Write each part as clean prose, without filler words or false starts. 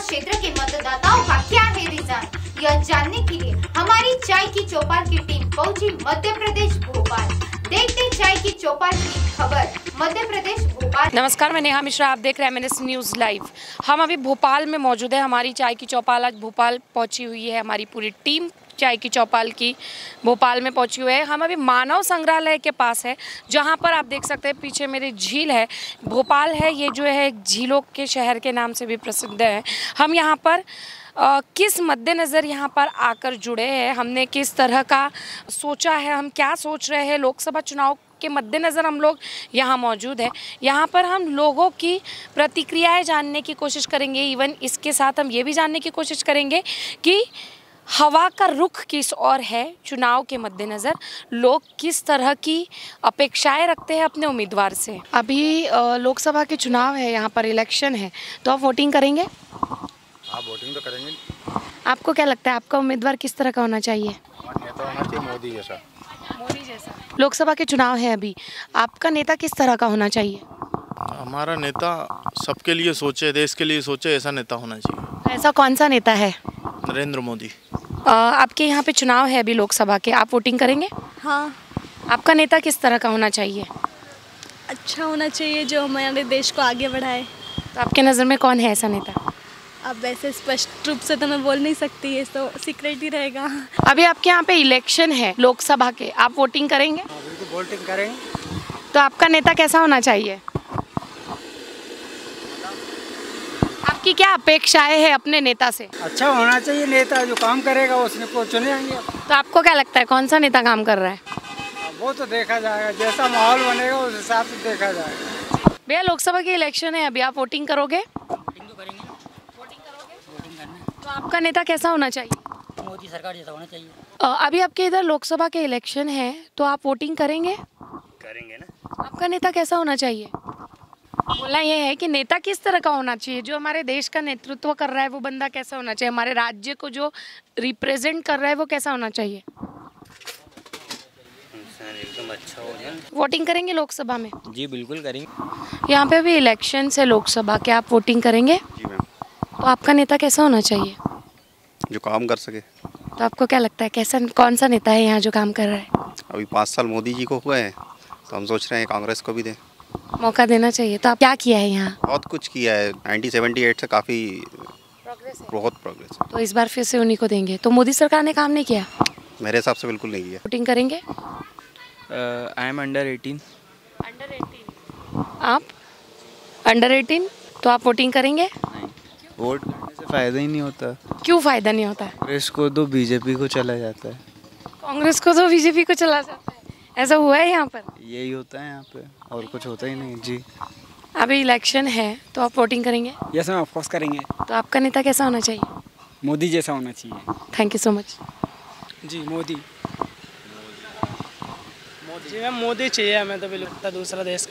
क्षेत्र के मतदाताओं का क्या है रीजन, यह जानने के लिए हमारी चाय की चौपाल की टीम पहुंची मध्य प्रदेश भोपाल। देखते चाय की चौपाल की खबर मध्य प्रदेश भोपाल। नमस्कार, मैं नेहा मिश्रा, आप देख रहे हैं MNS न्यूज़ लाइव। हम अभी भोपाल में मौजूद है। हमारी चाय की चौपाल आज भोपाल पहुंची हुई है। हमारी पूरी टीम चाय की चौपाल की भोपाल में पहुंची हुई है। हम अभी मानव संग्रहालय के पास है, जहां पर आप देख सकते हैं पीछे मेरी झील है। भोपाल है, ये जो है झीलों के शहर के नाम से भी प्रसिद्ध है। हम यहाँ पर किस मद्देनज़र यहाँ पर आकर जुड़े हैं, हमने किस तरह का सोचा है, हम क्या सोच रहे हैं, लोकसभा चुनाव के मद्देनज़र हम लोग यहाँ मौजूद है। यहाँ पर हम लोगों की प्रतिक्रियाएं जानने की कोशिश करेंगे। इवन इसके साथ हम ये भी जानने की कोशिश करेंगे कि हवा का रुख किस ओर है। चुनाव के मद्देनज़र लोग किस तरह की अपेक्षाएं रखते हैं अपने उम्मीदवार से। अभी लोकसभा के चुनाव है, यहाँ पर इलेक्शन है, तो आप वोटिंग करेंगे? हाँ, वोटिंग तो करेंगे। आपको क्या लगता है, आपका उम्मीदवार किस तरह का होना चाहिए? नेता होना चाहिए मोदी जैसा। मोदी जैसा। लोकसभा के चुनाव है अभी, आपका नेता किस तरह का होना चाहिए? हमारा नेता सबके लिए सोचे, देश के लिए सोचे, ऐसा नेता होना चाहिए। ऐसा कौन सा नेता है? नरेंद्र मोदी। आपके यहाँ पे चुनाव है अभी लोकसभा के, आप वोटिंग करेंगे? हाँ। आपका नेता किस तरह का होना चाहिए? अच्छा होना चाहिए, जो हमारे देश को आगे बढ़ाए। तो आपके नज़र में कौन है ऐसा नेता? अब वैसे स्पष्ट रूप से तो मैं बोल नहीं सकती, ये तो सीक्रेट ही रहेगा। अभी आपके यहाँ पे इलेक्शन है लोकसभा के, आप वोटिंग करेंगे? बिल्कुल वोटिंग करेंगे। तो आपका नेता कैसा होना चाहिए? आपकी क्या अपेक्षाएं हैं अपने नेता से? अच्छा होना चाहिए नेता, जो काम करेगा उसने को चुनेंगे। तो आपको क्या लगता है कौन सा नेता काम कर रहा है? वो तो देखा जाएगा, जैसा माहौल बनेगा उस हिसाब से देखा जाएगा। भैया, लोकसभा के इलेक्शन है अभी, आप वोटिंग करोगे? वोटिंग तो करेंगे। वोटिंग करना। तो आपका नेता कैसा होना चाहिए? मोदी सरकार जैसा होना चाहिए। अभी आपके इधर लोकसभा के इलेक्शन है, तो आप वोटिंग करेंगे? करेंगे ना। आपका नेता कैसा होना चाहिए? बोलना ये है कि नेता किस तरह का होना चाहिए, जो हमारे देश का नेतृत्व कर रहा है वो बंदा कैसा होना चाहिए, हमारे राज्य को जो रिप्रेजेंट कर रहा है वो कैसा होना चाहिए? एकदम अच्छा हो जाए। वोटिंग करेंगे लोकसभा में? जी बिल्कुल करेंगे। यहाँ पे भी इलेक्शन है लोकसभा के, आप वोटिंग करेंगे? जी मैम। तो आपका नेता कैसा होना चाहिए? जो काम कर सके। तो आपको क्या लगता है कैसा, कौन सा नेता है यहाँ जो काम कर रहा है? अभी 5 साल मोदी जी को हुए हैं, तो हम सोच रहे हैं कांग्रेस को भी दें। मौका देना चाहिए। तो आप क्या किया है यहाँ? बहुत कुछ किया है, 1978 से काफ़ी बहुत प्रोग्रेस है। तो इस बार फिर से उन्हीं को देंगे। तो मोदी सरकार ने काम नहीं किया? मेरे हिसाब से बिल्कुल नहीं किया। वोटिंग करेंगे? I am under 18। अंडर 18? आप अंडर 18, तो आप वोटिंग करेंगे? नहीं, वोट करने से फ़ायदा ही नहीं होता। क्यों फ़ायदा नहीं होता? कांग्रेस को तो बीजेपी को चला जाता है। कांग्रेस को तो बीजेपी को चला जाता है, ऐसा हुआ है यहाँ पर? यही होता है यहाँ पे, और कुछ होता ही नहीं। जी अभी इलेक्शन है, तो आप वोटिंग करेंगे? यस मैम, ऑफकोर्स करेंगे। तो आपका नेता कैसा होना चाहिए? मोदी जैसा होना चाहिए। Thank you so much. जी मोदी। जी मैम, मोदी चाहिए हमें तो बिल्कुल। दूसरा देश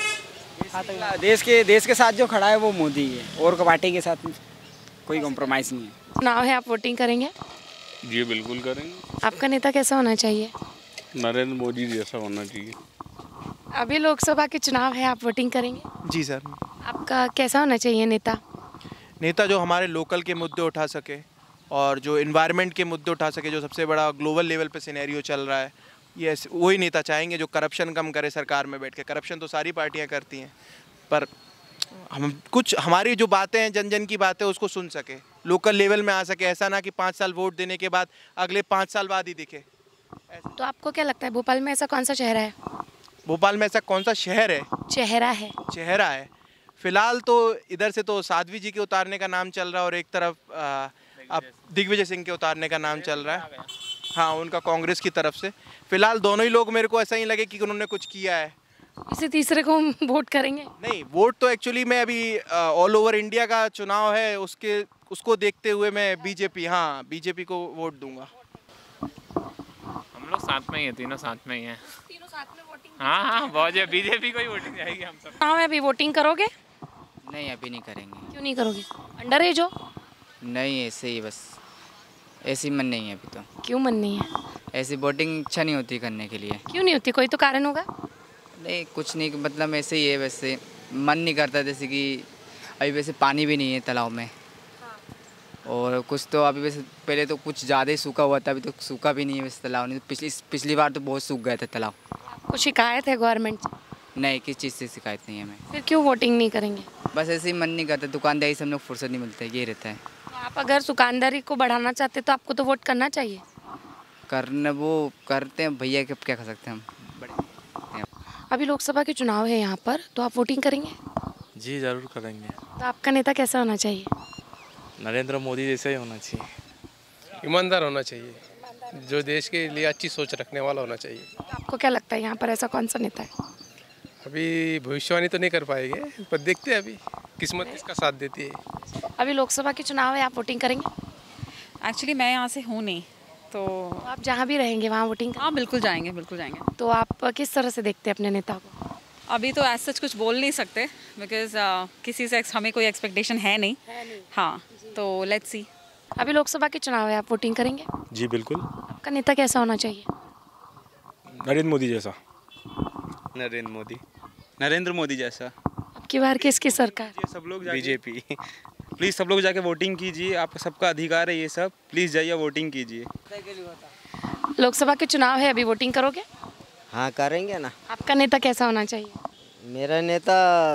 के साथ जो खड़ा है वो मोदी है, और पार्टी के साथ कोई कॉम्प्रोमाइज़ नहीं है। चुनाव है, आप वोटिंग करेंगे? जी बिल्कुल करेंगे। आपका नेता कैसा होना चाहिए? नरेंद्र मोदी जैसा होना चाहिए। अभी लोकसभा के चुनाव है, आप वोटिंग करेंगे? जी सर। आपका कैसा होना चाहिए नेता? नेता जो हमारे लोकल के मुद्दे उठा सके, और जो इन्वायरमेंट के मुद्दे उठा सके, जो सबसे बड़ा ग्लोबल लेवल पे सिनेरियो चल रहा है, ये वही नेता चाहेंगे जो करप्शन कम करे सरकार में बैठ के। करप्शन तो सारी पार्टियां करती हैं, पर हम कुछ हमारी जो बातें हैं, जन जन की बातें, उसको सुन सके, लोकल लेवल में आ सके। ऐसा ना कि 5 साल वोट देने के बाद अगले 5 साल बाद ही दिखे। तो आपको क्या लगता है भोपाल में ऐसा कौन सा चेहरा है? भोपाल में ऐसा कौन सा शहर है? चेहरा है। फिलहाल तो इधर से तो साध्वी जी के उतारने का नाम चल रहा है, और एक तरफ अब दिग्विजय सिंह के उतारने का नाम चल रहा है। हाँ, उनका कांग्रेस की तरफ से। फिलहाल दोनों ही लोग मेरे को ऐसा ही लगे कि उन्होंने कुछ किया है। इसी तीसरे को हम वोट करेंगे? नहीं, वोट तो एक्चुअली मैं अभी ऑल ओवर इंडिया का चुनाव है, उसको देखते हुए मैं बीजेपी को वोट दूंगा। हम लोग साथ में ही हैं, तीनों साथ में ही हैं। तीनों साथ में वोटिंग? हाँ, बहुत है, बीजेपी को ही वोटिंग जाएगी हम सब। हाँ, अभी वोटिंग करोगे? नहीं, अभी नहीं करेंगे। क्यों नहीं करोगे? अंडर एज हो? नहीं, ऐसे ही बस, ऐसी मन नहीं है अभी तो। क्यों मन नहीं है? ऐसी वोटिंग इच्छा नहीं होती करने के लिए। क्यों नहीं होती, कोई तो कारण होगा? नहीं, कुछ नहीं, मतलब ऐसे ही है, वैसे मन नहीं करता। जैसे कि अभी वैसे पानी भी नहीं है तालाब में, और कुछ तो अभी वैसे पहले तो कुछ ज़्यादा ही सूखा हुआ था, अभी तो सूखा भी नहीं है वैसे तालाब। नहीं तो पिछली बार तो बहुत सूख गए थे तालाब। कुछ शिकायत है गवर्नमेंट से? नहीं, किस चीज़ से शिकायत नहीं है हमें। फिर क्यों वोटिंग नहीं करेंगे? बस ऐसे ही मन नहीं करता, दुकानदारी से हम लोग फुर्सत नहीं मिलता है, ये रहता है। तो आप अगर दुकानदारी को बढ़ाना चाहते तो आपको तो वोट करना चाहिए। करना वो करते हैं भैया, के क्या कर सकते हैं हम, बड़े। अभी लोकसभा के चुनाव है यहाँ पर, तो आप वोटिंग करेंगे? जी ज़रूर करेंगे। तो आपका नेता कैसा होना चाहिए? नरेंद्र मोदी जैसा ही होना चाहिए। ईमानदार होना चाहिए, जो देश के लिए अच्छी सोच रखने वाला होना चाहिए। तो आपको क्या लगता है यहाँ पर ऐसा कौन सा नेता है? अभी भविष्यवाणी तो नहीं कर पाएंगे, पर देखते हैं अभी किस्मत किसका साथ देती है। अभी लोकसभा के चुनाव है, आप वोटिंग करेंगे? एक्चुअली मैं यहाँ से हूँ नहीं, तो आप जहाँ भी रहेंगे वहाँ वोटिंग? हाँ बिल्कुल जाएंगे, बिल्कुल जाएंगे। तो आप किस तरह से देखते हैं अपने नेता को? अभी तो ऐसा कुछ बोल नहीं सकते, बिकॉज किसी से हमें कोई एक्सपेक्टेशन है नहीं। हाँ, तो लेट्स सी। अभी लोकसभा के चुनाव है, आप वोटिंग करेंगे? जी बिल्कुल। आपका नेता कैसा होना चाहिए? नरेंद्र मोदी जैसा। नरेंद्र मोदी जैसा। अब की बार किसकी सरकार? सब लोग बीजेपी। प्लीज़ सब लोग जाके वोटिंग कीजिए, आपका सबका अधिकार है ये सब। प्लीज़ जाइए वोटिंग कीजिए। लोकसभा के चुनाव है, अभी वोटिंग करोगे? हाँ करेंगे ना। आपका नेता कैसा होना चाहिए? मेरा नेता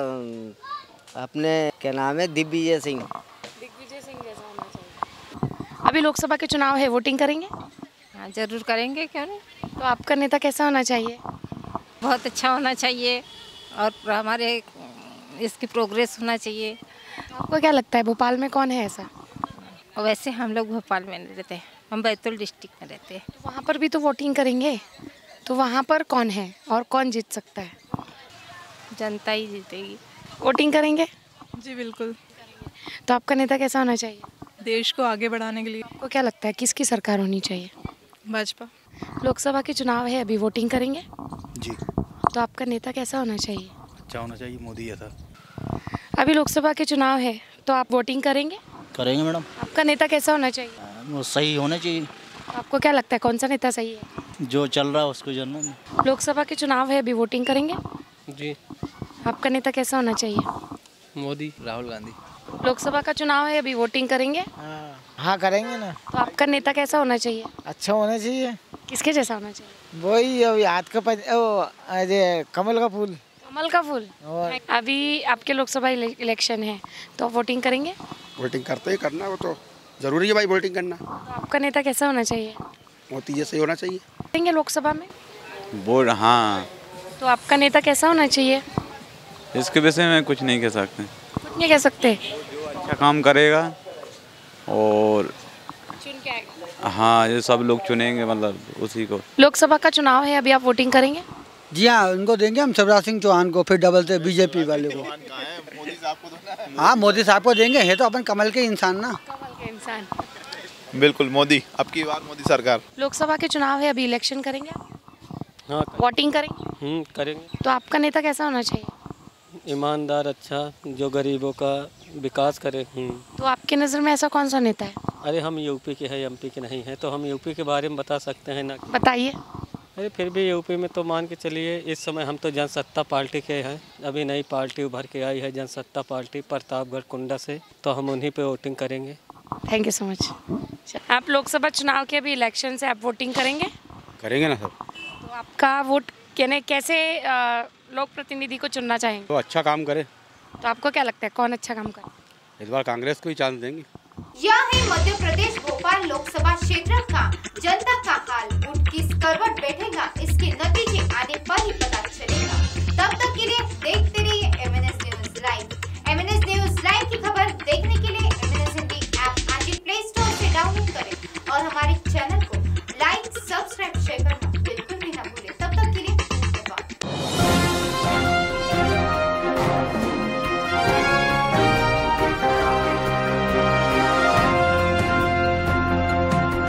अपने क्या नाम है, दिग्विजय सिंह। दिग्विजय सिंह जैसा होना चाहिए। अभी लोकसभा के चुनाव है, वोटिंग करेंगे? हाँ जरूर करेंगे, क्यों नहीं। तो आपका नेता कैसा होना चाहिए? बहुत अच्छा होना चाहिए और हमारे इसकी प्रोग्रेस होना चाहिए। आपको क्या लगता है भोपाल में कौन है ऐसा? और वैसे हम लोग भोपाल में नहीं रहते, हम बैतूल डिस्ट्रिक्ट में रहते हैं। तो वहाँ पर भी तो वोटिंग करेंगे, तो वहाँ पर कौन है और कौन जीत सकता है? जनता ही जीतेगी। वोटिंग करेंगे? जी बिल्कुल। तो आपका नेता कैसा होना चाहिए? देश को आगे बढ़ाने के लिए। आपको क्या लगता है किसकी सरकार होनी चाहिए? भाजपा। लोकसभा के चुनाव है, अभी वोटिंग करेंगे? जी। तो आपका नेता कैसा होना चाहिए? अच्छा होना चाहिए, मोदी जैसा। अभी लोकसभा के चुनाव है, तो आप वोटिंग करेंगे? करेंगे मैडम। आपका नेता कैसा होना चाहिए? वो सही होना चाहिए। आपको क्या लगता है कौन सा नेता सही है? जो चल रहा है उसको जानना। लोकसभा के चुनाव है, अभी वोटिंग करेंगे? जी। आपका नेता कैसा होना चाहिए? मोदी। राहुल गांधी। लोकसभा का चुनाव है, अभी वोटिंग करेंगे? हाँ करेंगे ना। तो आपका नेता कैसा होना चाहिए? अच्छा होना चाहिए। किसके जैसा होना चाहिए? वही अभी हाथ का कमल का फूल। कमल का फूल। अभी आपके लोकसभा इलेक्शन है, तो आप वोटिंग करेंगे? वोटिंग करते ही करना, वो तो जरूरी है भाई वोटिंग करना। तो आपका नेता कैसा होना चाहिए? मोदी जैसे होना चाहिए। करेंगे लोकसभा में? बोल हाँ। तो आपका नेता कैसा होना चाहिए? इसके विषय में कुछ नहीं कह सकते। कुछ नहीं कह सकते। अच्छा काम करेगा और चुन के आएगा। हाँ, ये सब लोग चुनेंगे, मतलब उसी को। लोकसभा का चुनाव है, अभी आप वोटिंग करेंगे? जी हाँ, उनको देंगे हम, शिवराज सिंह चौहान को, फिर डबल से बीजेपी वाले को। हाँ मोदी साहब को देंगे, है तो अपन कमल के इंसान ना। कमल के इंसान। बिल्कुल मोदी, अब की बार मोदी सरकार। लोकसभा के चुनाव है, अभी इलेक्शन करेंगे आप? हाँ वोटिंग करेंगे? करेंगे। तो आपका नेता कैसा होना चाहिए? ईमानदार, अच्छा, जो गरीबों का विकास करे। तो आपकी नज़र में ऐसा कौन सा नेता है? अरे हम यूपी के हैं, एमपी के नहीं हैं, तो हम यूपी के बारे में बता सकते हैं ना। बताइए। अरे फिर भी यूपी में तो मान के चलिए, इस समय हम तो जनसत्ता पार्टी के हैं। अभी नई पार्टी उभर के आई है, जनसत्ता पार्टी, प्रतापगढ़ कुंडा से, तो हम उन्हीं पे वोटिंग करेंगे। Thank you so much. आप लोकसभा चुनाव के अभी इलेक्शन से आप वोटिंग करेंगे? करेंगे ना सर। तो आपका वोट कैसे लोक प्रतिनिधि को चुनना चाहेंगे? तो अच्छा काम करे। तो आपको क्या लगता है कौन अच्छा काम करे? इस बार कांग्रेस को ही चांस देंगे। यह है मध्य प्रदेश भोपाल लोकसभा क्षेत्र का जनता का हाल। वोट किस करवट बैठेगा, इसके नतीजे आने पर ही